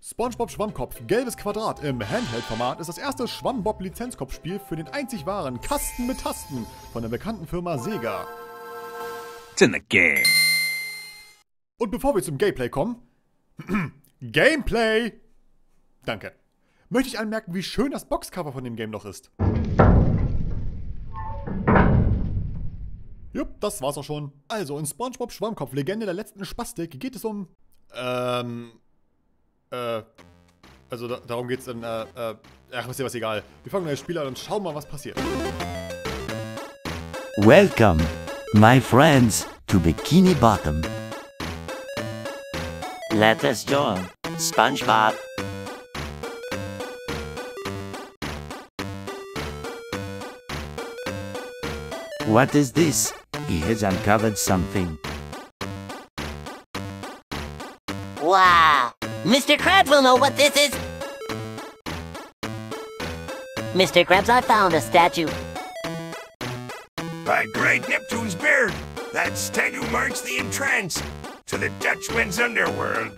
SpongeBob Schwammkopf, gelbes Quadrat im Handheld-Format ist das erste Schwammbob-Lizenzkopfspiel für den einzig wahren Kasten mit Tasten von der bekannten Firma Sega. It's in the game. Und bevor wir zum Gameplay kommen, Gameplay! Danke. Möchte ich anmerken, wie schön das Boxcover von dem Game noch ist. Jupp, das war's auch schon. Also, in SpongeBob Schwammkopf, Legende der letzten Spastik, geht es um, darum geht's in, ist dir was egal. Wir fangen neues Spiel an und schauen mal, was passiert. Welcome, my friends, to Bikini Bottom. Let us join SpongeBob. What is this? He has uncovered something. Wow! Mr. Krabs will know what this is! Mr. Krabs, I found a statue. By great Neptune's beard, that statue marks the entrance to the Dutchman's underworld.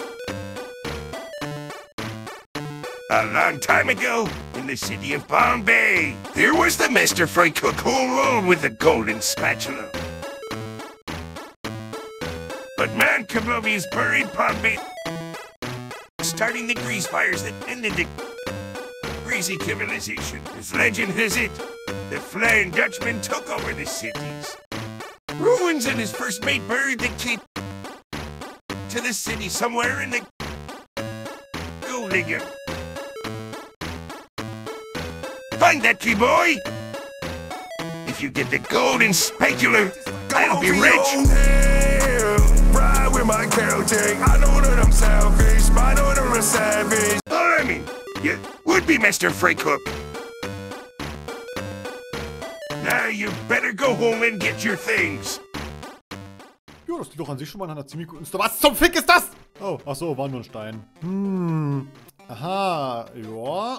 A long time ago, in the city of Bombay, there was the Master Fry Cook who ruled with a golden spatula. But Man Kabubi is buried Bombay, starting the grease fires that ended the greasy civilization. As legend has it, the Flying Dutchman took over the cities. Ruins and his first mate buried the key to the city somewhere in the Golddigger. Find that key, boy! If you get the golden spatula, I'll be rich! Ride with my Celtic. I know that I'm selfish, but I know that I'm a savage. I mean, you would be Mr. Fry Cook. Now you better go home and get your things. Ja, das sieht doch an sich schon mal nach einer ziemlich guten Story. Was zum Fick ist das? Oh, ach so, war nur ein Stein. Aha, ja,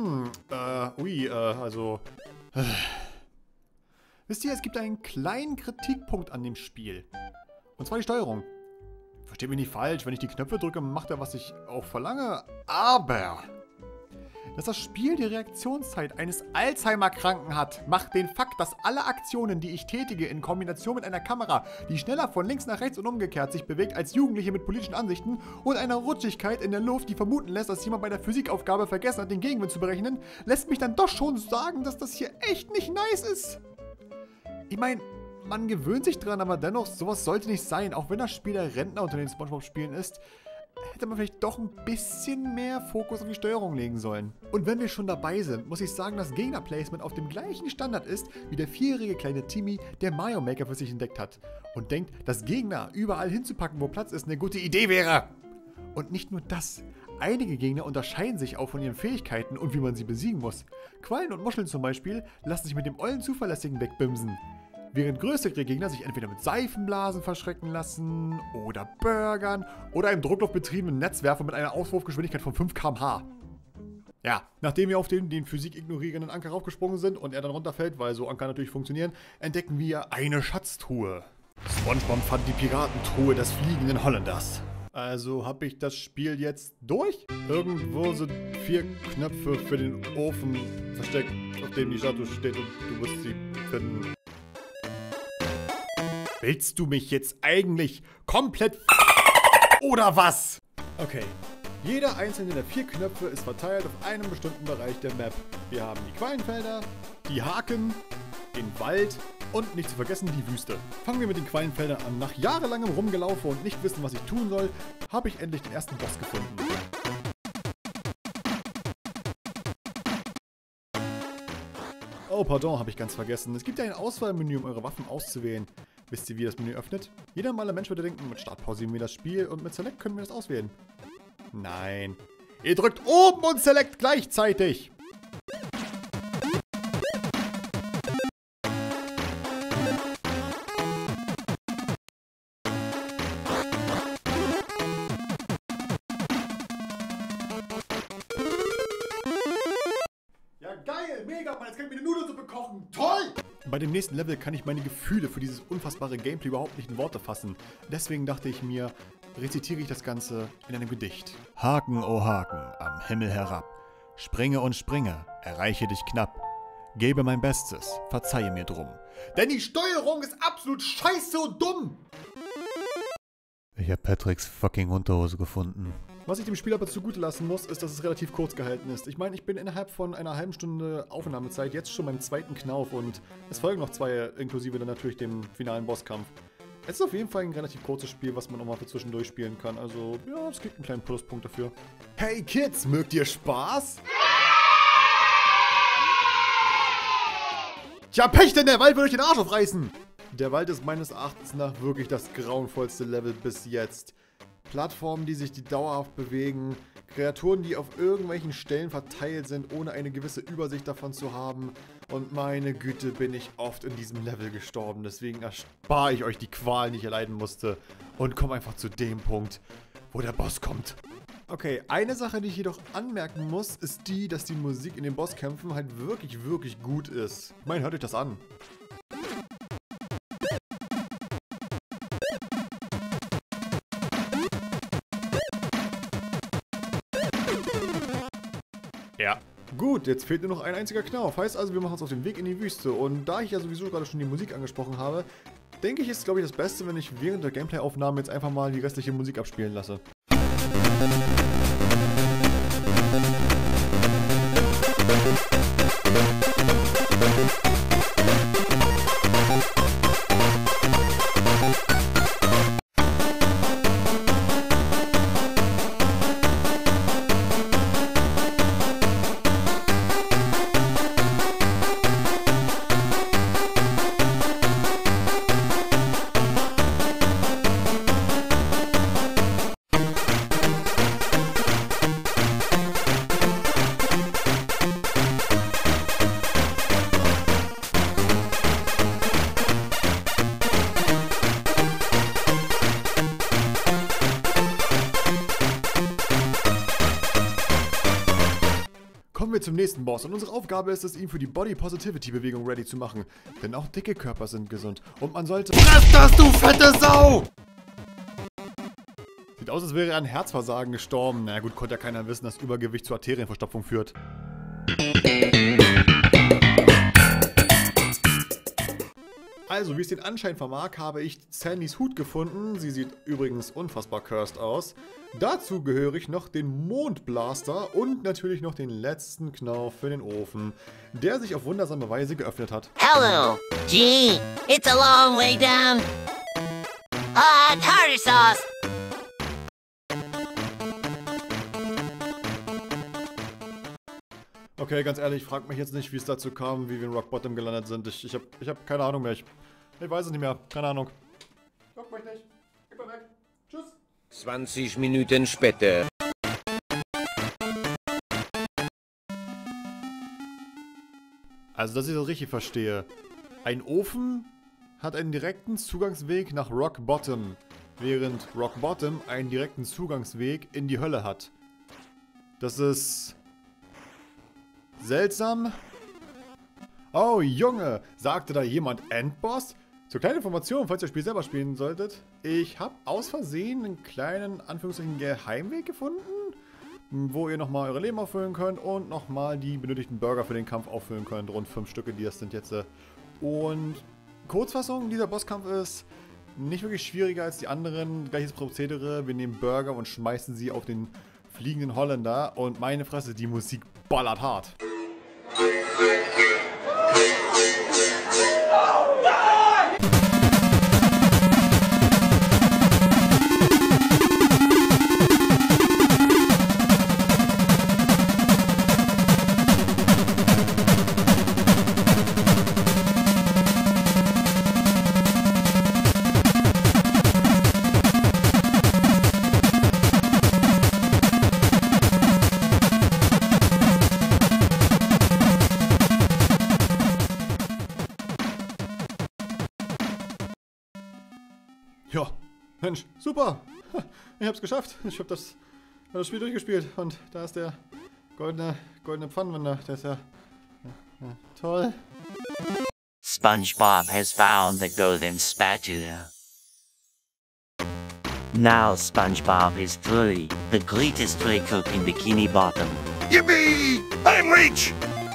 Wisst ihr, es gibt einen kleinen Kritikpunkt an dem Spiel. Und zwar die Steuerung. Versteht mich nicht falsch, wenn ich die Knöpfe drücke, macht er, was ich auch verlange. Aber dass das Spiel die Reaktionszeit eines Alzheimer-Kranken hat, macht den Fakt, dass alle Aktionen, die ich tätige, in Kombination mit einer Kamera, die schneller von links nach rechts und umgekehrt sich bewegt als Jugendliche mit politischen Ansichten und einer Rutschigkeit in der Luft, die vermuten lässt, dass jemand bei der Physikaufgabe vergessen hat, den Gegenwind zu berechnen, lässt mich dann doch schon sagen, dass das hier echt nicht nice ist. Ich meine, man gewöhnt sich dran, aber dennoch, sowas sollte nicht sein. Auch wenn das Spiel der Rentner unter den SpongeBob-Spielen ist, hätte man vielleicht doch ein bisschen mehr Fokus auf die Steuerung legen sollen. Und wenn wir schon dabei sind, muss ich sagen, dass Gegnerplacement auf dem gleichen Standard ist, wie der 4-jährige kleine Timmy, der Mario Maker für sich entdeckt hat. Und denkt, dass Gegner überall hinzupacken, wo Platz ist, eine gute Idee wäre. Und nicht nur das. Einige Gegner unterscheiden sich auch von ihren Fähigkeiten und wie man sie besiegen muss. Quallen und Muscheln zum Beispiel lassen sich mit dem ollen Zuverlässigen wegbimsen. Während größere Gegner sich entweder mit Seifenblasen verschrecken lassen oder burgern oder einem druckluftbetriebenen Netzwerfer mit einer Auswurfgeschwindigkeit von 5 km/h. Ja, nachdem wir auf den Physik ignorierenden Anker raufgesprungen sind und er dann runterfällt, weil so Anker natürlich funktionieren, entdecken wir eine Schatztruhe. SpongeBob fand die Piratentruhe des fliegenden Holländers. Also habe ich das Spiel jetzt durch? Irgendwo sind 4 Knöpfe für den Ofen versteckt, auf dem die Statue steht und du musst sie finden. Willst du mich jetzt eigentlich komplett oder was? Okay. Jeder einzelne der 4 Knöpfe ist verteilt auf einem bestimmten Bereich der Map. Wir haben die Quallenfelder, die Haken, den Wald und nicht zu vergessen die Wüste. Fangen wir mit den Quallenfeldern an. Nach jahrelangem Rumgelaufe und nicht wissen, was ich tun soll, habe ich endlich den ersten Boss gefunden. Oh, pardon, habe ich ganz vergessen. Es gibt ja ein Auswahlmenü, um eure Waffen auszuwählen. Wisst ihr, wie das Menü öffnet? Jeder normale Mensch würde denken, mit Start pausieren wir das Spiel und mit Select können wir das auswählen. Nein. Ihr drückt oben und Select gleichzeitig. Ja, geil, mega, Mann, jetzt kann ich mir eine Nudelsuppe kochen. Toll! Bei dem nächsten Level kann ich meine Gefühle für dieses unfassbare Gameplay überhaupt nicht in Worte fassen. Deswegen dachte ich mir, rezitiere ich das Ganze in einem Gedicht. Haken, oh Haken, am Himmel herab. Springe und springe, erreiche dich knapp. Gebe mein Bestes, verzeihe mir drum. Denn die Steuerung ist absolut scheiße und dumm! Ich habe Patricks fucking Unterhose gefunden. Was ich dem Spiel aber zugute lassen muss, ist, dass es relativ kurz gehalten ist. Ich meine, ich bin innerhalb von einer halben Stunde Aufnahmezeit jetzt schon beim zweiten Knauf und es folgen noch 2, inklusive dann natürlich dem finalen Bosskampf. Es ist auf jeden Fall ein relativ kurzes Spiel, was man auch mal für zwischendurch spielen kann. Also, ja, es gibt einen kleinen Pluspunkt dafür. Hey Kids, mögt ihr Spaß? Tja, Pech, denn der Wald wird euch den Arsch aufreißen! Der Wald ist meines Erachtens nach wirklich das grauenvollste Level bis jetzt. Plattformen, die sich dauerhaft bewegen, Kreaturen, die auf irgendwelchen Stellen verteilt sind, ohne eine gewisse Übersicht davon zu haben. Und meine Güte, bin ich oft in diesem Level gestorben. Deswegen erspare ich euch die Qualen, die ich erleiden musste. Und komme einfach zu dem Punkt, wo der Boss kommt. Okay, eine Sache, die ich jedoch anmerken muss, ist die, dass die Musik in den Bosskämpfen halt wirklich, wirklich gut ist. Ich meine, hört euch das an. Ja. Gut, jetzt fehlt nur noch ein einziger Knauf. Heißt also, wir machen uns auf den Weg in die Wüste. Und da ich ja sowieso gerade schon die Musik angesprochen habe, denke ich, ist glaube ich das Beste, wenn ich während der Gameplay-Aufnahme jetzt einfach mal die restliche Musik abspielen lasse. Kommen wir zum nächsten Boss und unsere Aufgabe ist es, ihn für die Body Positivity Bewegung ready zu machen. Denn auch dicke Körper sind gesund und man sollte... Fress das, du fette Sau! Sieht aus, als wäre er an Herzversagen gestorben. Na gut, konnte ja keiner wissen, dass Übergewicht zur Arterienverstopfung führt. Also, wie es den Anschein vermag, habe ich Sandys Hut gefunden. Sie sieht übrigens unfassbar cursed aus. Dazu gehöre ich noch den Mondblaster und natürlich noch den letzten Knauf für den Ofen, der sich auf wundersame Weise geöffnet hat. Hello. Gee, it's a long way down. Tartar sauce. Okay, ganz ehrlich, fragt mich jetzt nicht, wie es dazu kam, wie wir in Rock Bottom gelandet sind. Ich hab keine Ahnung mehr. Ich weiß es nicht mehr. Keine Ahnung. Guckt mich nicht. Ich bin weg. Tschüss. 20 Minuten später. Also, dass ich das richtig verstehe. Ein Ofen hat einen direkten Zugangsweg nach Rock Bottom, während Rock Bottom einen direkten Zugangsweg in die Hölle hat. Das ist... seltsam. Oh, Junge! Sagte da jemand Endboss? Zur kleinen Information, falls ihr das Spiel selber spielen solltet. Ich habe aus Versehen einen kleinen, Anführungszeichen, Geheimweg gefunden, wo ihr nochmal eure Leben auffüllen könnt und nochmal die benötigten Burger für den Kampf auffüllen könnt. Rund 5 Stücke, die das sind jetzt. Und Kurzfassung, dieser Bosskampf ist nicht wirklich schwieriger als die anderen. Gleiches Prozedere, wir nehmen Burger und schmeißen sie auf den fliegenden Holländer. Und meine Fresse, die Musik ballert hart. Ja, Mensch, super. Ich hab's geschafft. Ich hab das Spiel durchgespielt. Und da ist der goldene Pfannenwender. Der ist ja toll. SpongeBob has found the golden spatula. Now SpongeBob is truly the greatest play cook in Bikini Bottom. Yippee! I'm rich!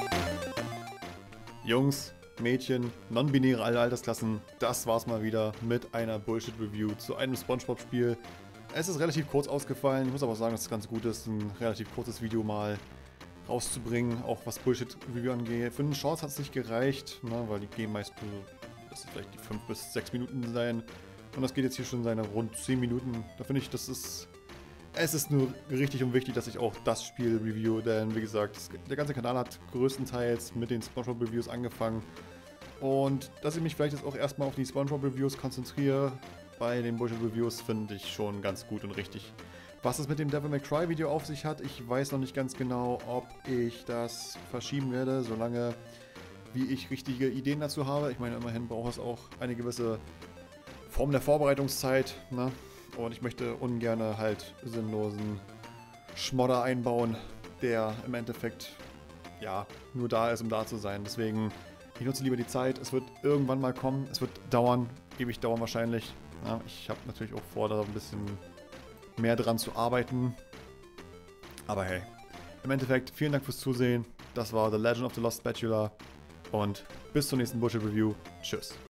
Jungs, Mädchen, non-binäre alle Altersklassen, das war's mal wieder mit einer Bullshit-Review zu einem SpongeBob-Spiel. Es ist relativ kurz ausgefallen, ich muss aber sagen, dass es ganz gut ist, ein relativ kurzes Video mal rauszubringen, auch was Bullshit-Review angeht. Für einen Shorts hat es nicht gereicht, ne, weil die gehen meist nur, das ist vielleicht die 5 bis 6 Minuten sein. Und das geht jetzt hier schon seine rund 10 Minuten. Da finde ich, es ist nur richtig und wichtig, dass ich auch das Spiel review, denn wie gesagt, der ganze Kanal hat größtenteils mit den SpongeBob-Reviews angefangen. Und dass ich mich vielleicht jetzt auch erstmal auf die SpongeBob-Reviews konzentriere, bei den Bullshit-Reviews finde ich schon ganz gut und richtig. Was es mit dem Devil May Cry Video auf sich hat, ich weiß noch nicht ganz genau, ob ich das verschieben werde, solange wie ich richtige Ideen dazu habe. Ich meine, immerhin braucht es auch eine gewisse Form der Vorbereitungszeit, ne? Und ich möchte ungern halt sinnlosen Schmodder einbauen, der im Endeffekt ja nur da ist, um da zu sein. Deswegen, ich nutze lieber die Zeit. Es wird irgendwann mal kommen. Es wird dauern, ewig dauern wahrscheinlich. Ja, ich habe natürlich auch vor, da ein bisschen mehr dran zu arbeiten. Aber hey, im Endeffekt, vielen Dank fürs Zusehen. Das war The Legend of the Lost Spatula. Und bis zur nächsten Bullshit Review. Tschüss.